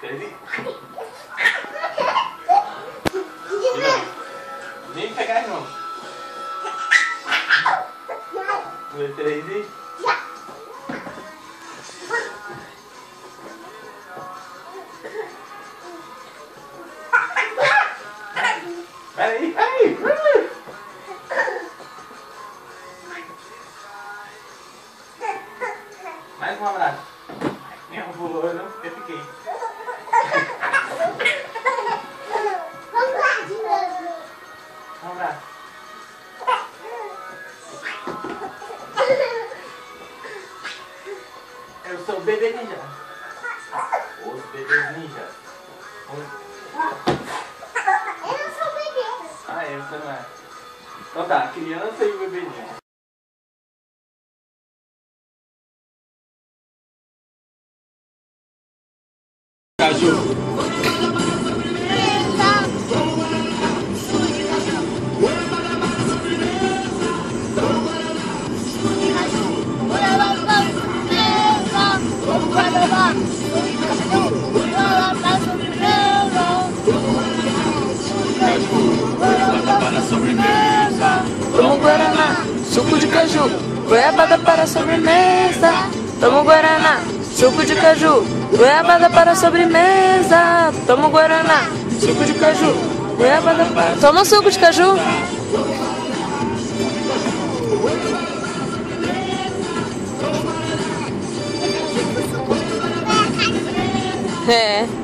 Peraí. Nem pegar não. Peraí. Peraí. Mais um abraço. Não pulou, eu fiquei. Um abraço. Eu sou o bebê ninja. Os bebês ninjas. Eu não sou bebê. Ah, você não é. Então tá, a criança e o bebê ninja. Caju. Toma guaraná, suco de caju, goiabada para a sobremesa. Toma guaraná, suco de caju, goiabada para a sobremesa. Toma guaraná, suco de caju, goiabada para... Toma suco de caju. É.